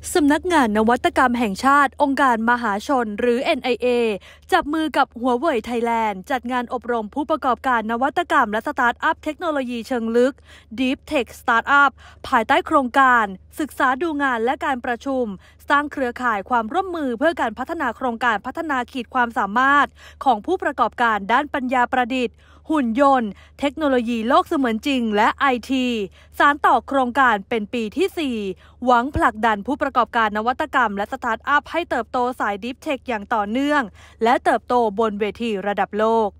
สำนักงานนวัตกรรมแห่งชาติองค์การมหาชนหรือ NIA จับมือกับหัวเว่ยไทยแลนด์จัดงานอบรมผู้ประกอบการนวัตกรรมและสตาร์ทอัพเทคโนโลยีเชิงลึก Deep Tech Startup ภายใต้โครงการศึกษาดูงานและการประชุมสร้างเครือข่ายความร่วมมือเพื่อการพัฒนาโครงการพัฒนาขีดความสามารถของผู้ประกอบการด้านปัญญาประดิษฐ์หุ่นยนต์เทคโนโลยีโลกเสมือนจริงและ IT สานต่อโครงการเป็นปีที่ 4 หวังผลักดันผู้ประกอบการนวัตกรรมและสตาร์ทอัพให้เติบโตสาย Deep Tech อย่างต่อเนื่องและเติบโตบนเวทีระดับโลก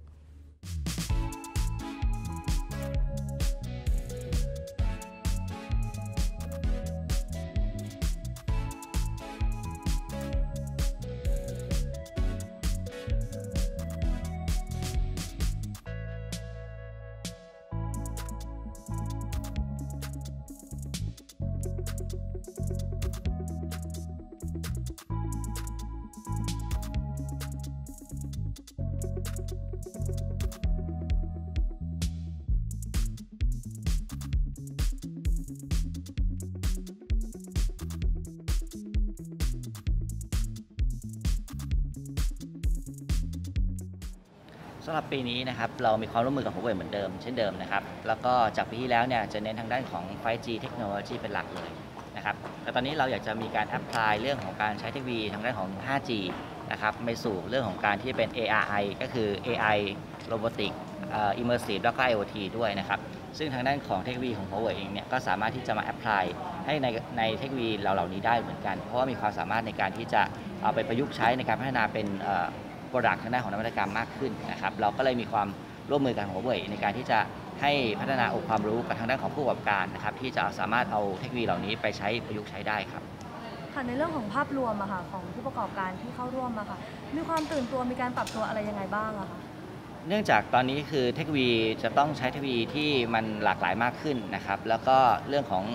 สำหรับปีนี้นะครับเรามีความร่วมมือกับ Huawei เหมือนเดิมเช่นเดิมนะครับแล้วก็จากปีที่แล้วเนี่ยจะเน้นทางด้านของ 5G เทคโนโลยีเป็นหลักเลยนะครับแต่ตอนนี้เราอยากจะมีการแอพพลายเรื่องของการใช้เทคโนโลยีทางด้านของ 5G นะครับไปสู่เรื่องของการที่เป็น ARI ก็คือ AI Robotic Immersive แล้วก็ IoT ด้วยนะครับซึ่งทางด้านของเทคโนโลยีของ Huawei เองเนี่ยก็สามารถที่จะมาแอพพลายให้ในเทคโนโลยีเหล่านี้ได้เหมือนกันเพราะว่ามีความสามารถในการที่จะเอาไปประยุกต์ใช้ในการพัฒนาเป็นโปรดักต์ทางด้านของนวัตกรรมมากขึ้นนะครับเราก็เลยมีความร่วมมือกันของ Huawei ในการที่จะให้พัฒนาองค์ความรู้กับทางด้านของผู้ประกอบการนะครับที่จะสามารถเอาเทคโนโลยีเหล่านี้ไปใช้ประยุกต์ใช้ได้ครับค่ะในเรื่องของภาพรวมอะค่ะของผู้ประกอบการที่เข้าร่วมอะค่ะมีความตื่นตัวมีการปรับตัวอะไรยังไงบ้างอะคะเนื่องจากตอนนี้คือเทคโนโลยีจะต้องใช้เทคโนโลยีที่มันหลากหลายมากขึ้นนะครับแล้วก็เรื่องของ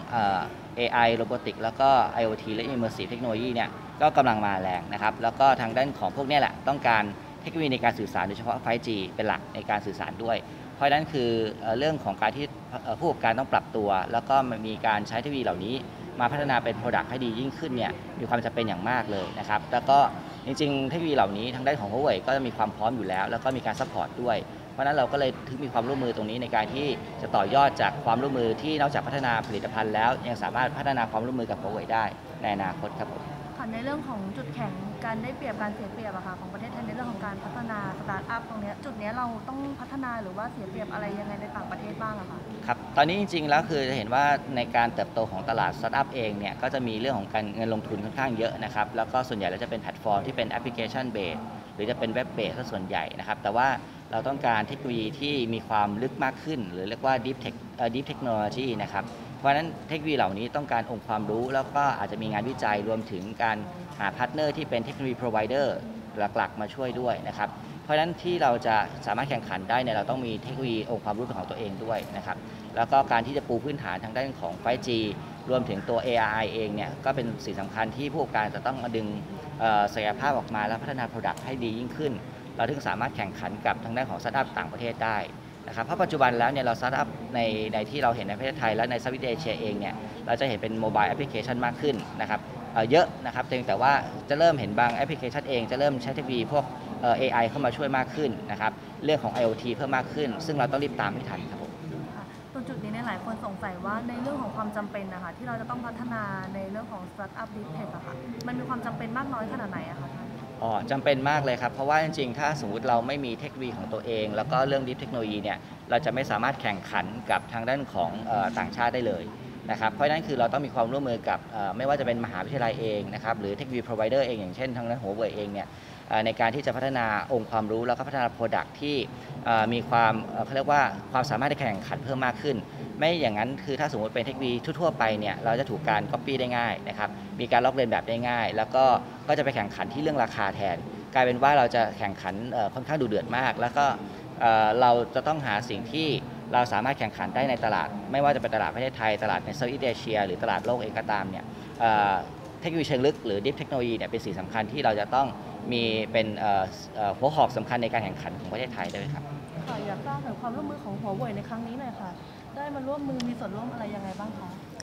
AI Robotic แล้วก็ IoT และ Immersive Technology เนี่ยก็กำลังมาแรงนะครับแล้วก็ทางด้านของพวกนี้แหละต้องการเทคโนโลยีในการสื่อสารโดยเฉพาะ 5G เป็นหลักในการสื่อสารด้วยเพราะฉะนั้นคือเรื่องของการที่ผู้ประกอบการต้องปรับตัวแล้วก็มีการใช้เทคโนโลยีเหล่านี้มาพัฒนาเป็น Product ให้ดียิ่งขึ้นเนี่ยมีความจำเป็นอย่างมากเลยนะครับแล้วก็จริงๆเทคโนโลยีเหล่านี้ทางด้านของ Huawei ก็จะมีความพร้อมอยู่แล้วแล้วก็มีการซัพพอร์ตด้วยเพราะฉะนั้นเราก็เลยถึงมีความร่วมมือตรงนี้ในการที่จะต่อยอดจากความร่วมมือที่นอกจากพัฒนาผลิตภัณฑ์แล้วยังสามารถพัฒนาความร่วมมือกับ Huawei ได้ในอนาคตครับผมค่ะในเรื่องของจุดแข็งการได้เปรียบการเสียเปรียบอะค่ะของประเทศไทยในเรื่องของการพัฒนาสตาร์ทอัพตรงนี้จุดนี้เราต้องพัฒนาหรือว่าเสียเปรียบอะไรยังไงในต่างประเทศบ้างอะคะครับตอนนี้จริงๆแล้วคือจะเห็นว่าในการเติบโตของตลาดสตาร์ทอัพเองเนี่ยก็จะมีเรื่องของการเงินลงทุนค่อนข้างเยอะนะครับแล้วก็ส่วนใหญ่แล้วจะเป็นแพลตฟอร์มที่เป็นแอปพลิเคชันเบสหรือจะเป็นเว็บเบสซะส่วนใหญ่นะครับแต่ว่าเราต้องการเทคโนโลยีที่มีความลึกมากขึ้นหรือเรียกว่า Deep Technology นะครับเพราะฉะนั้นเทคโนโลยีเหล่านี้ต้องการองค์ความรู้แล้วก็อาจจะมีงานวิจัยรวมถึงการหาพาร์ทเนอร์ที่เป็นเทคโนโลยี provider หลักๆมาช่วยด้วยนะครับเพราะฉะนั้นที่เราจะสามารถแข่งขันได้เนี่ยเราต้องมีเทคโนโลยีองค์ความรู้เป็นของตัวเองด้วยนะครับแล้วก็การที่จะปูพื้นฐานทางด้านของ 5G รวมถึงตัว ARI เองเนี่ยก็เป็นสิ่งสำคัญที่ผู้ประกอบการจะต้องมาดึงศักยภาพออกมาและพัฒนา Product ให้ดียิ่งขึ้นเราถึงสามารถแข่งขันกับทางด้านของสตาร์ทอัพต่างประเทศได้นะครับเพราะปัจจุบันแล้วเนี่ยเราสตาร์ทอัพในที่เราเห็นในประเทศไทยและในเซาท์อีสต์เอเชียเองเนี่ยเราจะเห็นเป็นโมบายแอปพลิเคชันมากขึ้นนะครับเยอะนะครับแต่ว่าจะเริ่มเห็นบางแอปพลิเคชันเองจะเริ่มใช้เทคโนโลยีพวกAI เข้ามาช่วยมากขึ้นนะครับเรื่องของ IoT เพิ่มมากขึ้นซึ่งเราต้องรีบตามให้ทันครับผมตรงจุดนี้ในหลายคนสงสัยว่าในเรื่องของความจำเป็นนะคะที่เราจะต้องพัฒนาในเรื่องของสตาร์ทอัพ Deep Tech อะค่ะมันมีความจำเป็นมากน้อยขนาดไหนอะคะจำเป็นมากเลยครับเพราะว่าจริงๆถ้าสมมุติเราไม่มีเทคโนโลยีของตัวเองแล้วก็เรื่อง Deep Technology เนี่ยเราจะไม่สามารถแข่งขันกับทางด้านของต่างชาติได้เลยนะครับเพราะฉะนั้นคือเราต้องมีความร่วมมือกับไม่ว่าจะเป็นมหาวิทยาลัยเองนะครับหรือเทคโนโลยี provider เองอย่างเช่นทางด้านหัวเว่ยเองเนี่ยในการที่จะพัฒนาองค์ความรู้แล้วก็พัฒนา Product ที่มีความเขาเรียกว่าความสามารถในการแข่งขันเพิ่มมากขึ้นไม่อย่างนั้นคือถ้าสมมติเป็นเทคโนโลยีทั่วไปเนี่ยเราจะถูกการ Copy ได้ง่ายนะครับมีการลอกเลียนแบบได้ง่ายแล้วก็จะไปแข่งขันที่เรื่องราคาแทนกลายเป็นว่าเราจะแข่งขันค่อนข้างดุเดือดมากแล้วก็เราจะต้องหาสิ่งที่เราสามารถแข่งขันได้ในตลาดไม่ว่าจะเป็นตลาดประเทศไทยตลาดในเซาท์อีสต์เอเชียหรือตลาดโลกเองก็ตามเนี่ยเทคโนโลยีเชิงลึกหรือ Deep Technology เนี่ยเป็นสิ่งสำคัญที่เราจะต้องมีเป็นหัวหอกสำคัญในการแข่งขันของประเทศไทยด้วยครับค่ะอยากทราบถึงความร่วมมือของหัวเว่ยในครั้งนี้หน่อยค่ะได้มาร่วมมือมีส่วนร่วมอะไรยังไงบ้างคะ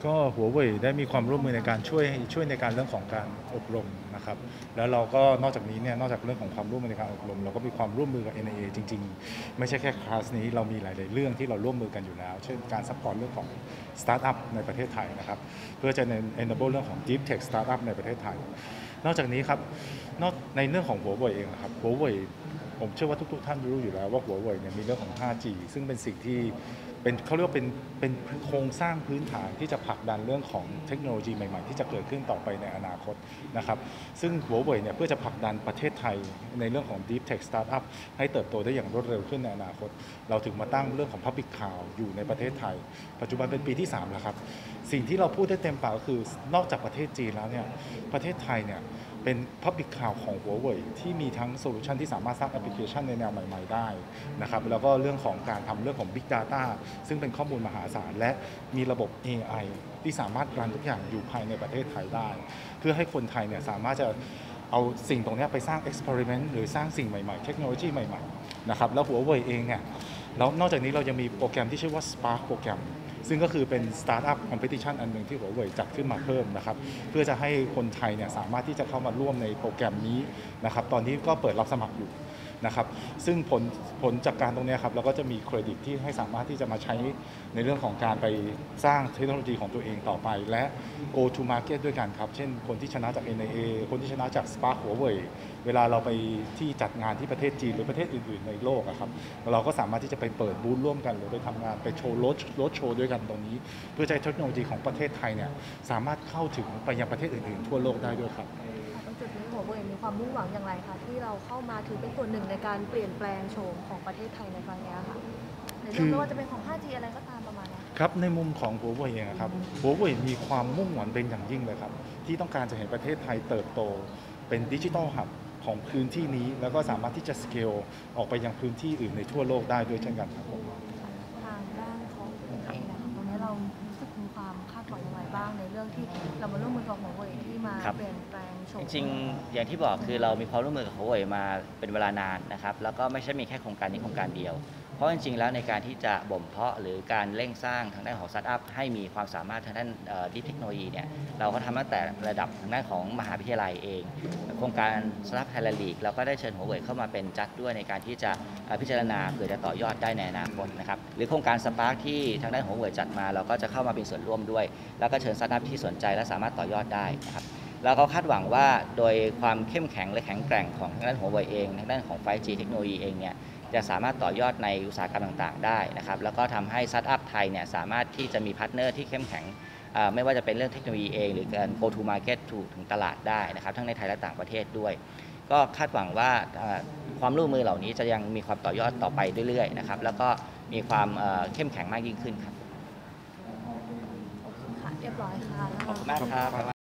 ก็หัวเว่ยได้มีความร่วมมือในการช่วยในการเรื่องของการอบรมนะครับแล้วเราก็นอกจากนี้เนี่ยนอกจากเรื่องของความร่วมมือในการอบรมเราก็มีความร่วมมือกับ NIA จริงๆไม่ใช่แค่คลาสนี้เรามีหลายๆเรื่องที่เราร่วมมือกันอยู่แล้วเช่นการซัพพอร์ตเรื่องของสตาร์ทอัพในประเทศไทยนะครับเพื่อจะ enable เรื่องของ Deep Tech Startup ในประเทศไทยนอกจากนี้ครับในเรื่องของหัวเว่ยเองนะครับหัวเว่ยผมเชื่อว่าทุกๆท่านรู้อยู่แล้วว่าหัวเว่ยเนี่ยมีเรื่องของ 5G ซึ่งเป็นสิ่งที่เขาเรียกว่าเป็นโครงสร้างพื้นฐานที่จะผลักดันเรื่องของเทคโนโลยีใหม่ๆที่จะเกิดขึ้นต่อไปในอนาคตนะครับซึ่งหัวเว่ยเนี่ยเพื่อจะผลักดันประเทศไทยในเรื่องของ Deep Tech Startup ให้เติบโตได้อย่างรวดเร็วขึ้นในอนาคตเราถึงมาตั้งเรื่องของ Public Cloud อยู่ในประเทศไทยปัจจุบันเป็นปีที่3แล้วครับสิ่งที่เราพูดได้เต็มปากก็คือนอกจากประเทศจีนแล้วเนี่ยประเทศไทยเนี่ยเป็น Public Cloud ของหัวเว่ยที่มีทั้งโซลูชันที่สามารถสร้างแอปพลิเคชันในแนวใหม่ๆได้นะครับแล้วก็เรื่องของการทำเรื่องของ Big Data ซึ่งเป็นข้อมูลมหาศาลและมีระบบ AI ที่สามารถรันทุกอย่างอยู่ภายในประเทศไทยได้เพื่อให้คนไทยเนี่ยสามารถจะเอาสิ่งตรงนี้ไปสร้าง experiment หรือสร้างสิ่งใหม่ๆเทคโนโลยีใหม่ๆนะครับแล้วหัวเว่ยเองเนี่ยแล้วนอกจากนี้เรายังมีโปรแกรมที่ชื่อว่า Spark โปรแกรมซึ่งก็คือเป็น Startup Competition อันหนึ่งที่หัวเว่ยจัดขึ้นมาเพิ่มนะครับเพื่อจะให้คนไทยเนี่ยสามารถที่จะเข้ามาร่วมในโปรแกรมนี้นะครับตอนนี้ก็เปิดรับสมัครอยู่นะครับซึ่งผลจากการตรงนี้ครับเราก็จะมีเครดิตที่ให้สามารถที่จะมาใช้ในเรื่องของการไปสร้างเทคโนโลยีของตัวเองต่อไปและ go to market ด้วยกันครับเช่นคนที่ชนะจาก NIA คนที่ชนะจาก Spark หัวเว่ยเวลาเราไปที่จัดงานที่ประเทศจีนหรือประเทศอื่นๆในโลกครับเราก็สามารถที่จะไปเปิดบูธร่วมกันหรือไปทำงานไปโชว์รถโชว์ด้วยกันตรงนี้เพื่อใช้เทคโนโลยีของประเทศไทยเนี่ยสามารถเข้าถึงไปยังประเทศอื่นๆทั่วโลกได้ด้วยครับตรงจุดนี้หัวเว่ยมีความมุ่งหวังอย่างไรคะที่เราเข้ามาถือเป็นส่วนหนึ่งในการเปลี่ยนแปลงโฉมของประเทศไทยในครั้งนี้ค่ะในเรื่องไม่ว่าจะเป็นของ 5G อะไรก็ตามประมาณนี้ครับในมุมของหัวเว่ยเองครับหัวเว่ยมีความมุ่งหวังเป็นอย่างยิ่งเลยครับที่ต้องการจะเห็นประเทศไทยเติบโตเป็นดิจิทัลฮับของพื้นที่นี้แล้วก็สามารถที่จะสเกลออกไปยังพื้นที่อื่นในทั่วโลกได้ด้วยเช่นกันครับผมทางด้านของเองนะคะตรงนี้เรารู้สึกมีความคาดหวังอย่างไรบ้างในเรื่องที่เรามาร่วมมือกับหัวเว่ยที่มาเปลี่ยนแปลงโฉมจริงๆอย่างที่บอกคือเรามีความร่วมมือกับหัวเว่ยมาเป็นเวลานานนะครับแล้วก็ไม่ใช่มีแค่โครงการนี้โครงการเดียวเพราะจริงๆแล้วในการที่จะบ่มเพาะหรือการเร่งสร้างทางด้านของสตาร์ทอัพให้มีความสามารถทางด้านดิจิทัลเทคโนโลยีเนี่ยเราก็ทำตั้งแต่ระดับทางด้านของมหาวิทยาลัยเองโครงการสตาร์ทอัพไทยแลนด์ลีกเราก็ได้เชิญหัวเว่ยเข้ามาเป็นจัดด้วยในการที่จะพิจารณาเผื่อจะต่อยอดได้ในอนาคตนะครับหรือโครงการสปาร์คที่ทางด้านหัวเว่ยจัดมาเราก็จะเข้ามาเป็นส่วนร่วมด้วยแล้วก็เชิญสตาร์ทอัพที่สนใจและสามารถต่อยอดได้นะครับแล้วก็คาดหวังว่าโดยความเข้มแข็งและแข็งแกร่งของทางด้านหัวเว่ยเองทางด้านของ 5G เทคโนโลยีเองเนี่ยจะสามารถต่อยอดในอุตสาหกรรมต่างๆได้นะครับแล้วก็ทำให้สตาร์ทอัพไทยเนี่ยสามารถที่จะมีพาร์ทเนอร์ที่เข้มแข็งไม่ว่าจะเป็นเรื่องเทคโนโลยีเองหรือการ go to market ถึงตลาดได้นะครับทั้งในไทยและต่างประเทศด้วยก็คาดหวังว่าความร่วมมือเหล่านี้จะยังมีความต่อยอดต่อไปเรื่อยๆนะครับแล้วก็มีความเข้มแข็งมากยิ่งขึ้นครับค่ะเรียบร้อยค่ะขอบคุณมากครับ